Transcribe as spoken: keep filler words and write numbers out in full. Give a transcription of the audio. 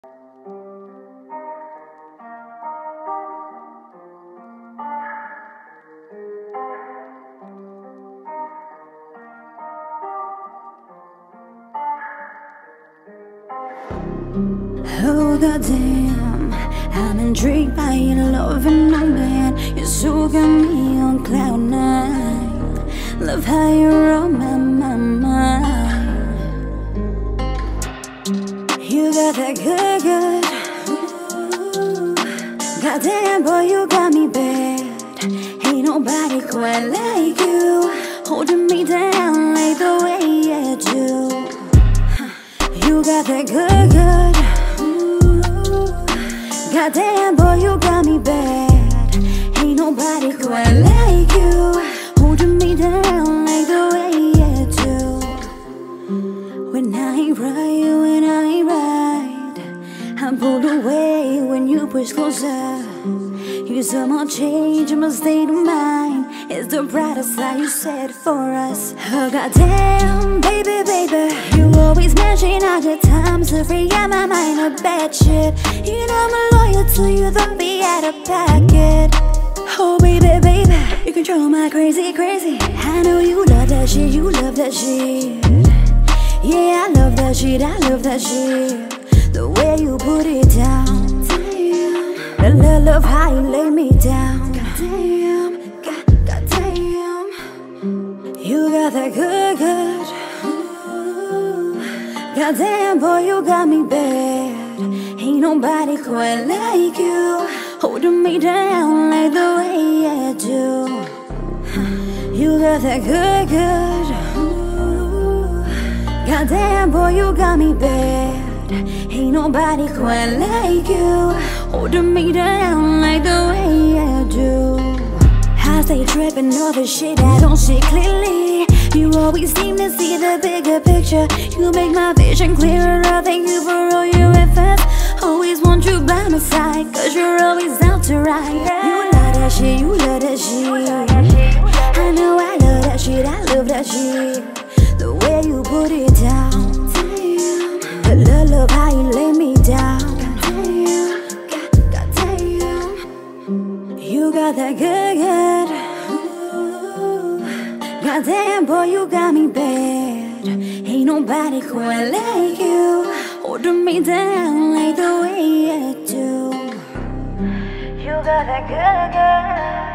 Oh goddamn, I'm intrigued by your love and I'm man. You so got me on cloud nine. Love how you're on my, my mind. You got that good, good. Ooh. Goddamn boy, you got me bad. Ain't nobody quite like you, holding me down like the way you do. You got that good, good. Goddamn boy, you got me bad. Ain't nobody quite like you, holding me down like the way you do. When I ain't right, when I ain't right, I pull away when you push closer. You somehow change my state of mind. It's the brightest light you set for us. Oh goddamn, baby, baby, you always smashing out your times to free out my mind of bad shit. You know I'm loyal to you, don't be out of pocket. Oh baby, baby, you control my crazy, crazy. I know you love that shit, you love that shit. Yeah, I love that shit, I love that shit. The way you put it down. I love, love how you lay me down. Goddamn, god, goddamn. You got that good, good. Ooh. Goddamn boy, you got me bad. Ain't nobody quite like you, holding me down like the way you do. You got that good, good. Ooh. Goddamn boy, you got me bad. Ain't nobody quite like you, holding me down like the way you do. I stay tripping over shit I don't see clearly. You always seem to see the bigger picture. You make my vision clearer. I thank you for all your efforts. Always want you by my side, cause you're always out to ride. You love that shit, you love that shit. I know I love that shit, I love that shit. The way you put it down. I love, love how you lay me down. Goddamn, god, goddamn. You got that good, good. Ooh. Goddamn boy, you got me bad. Ain't nobody quite like you, holding me down like the way you do. You got that good, good.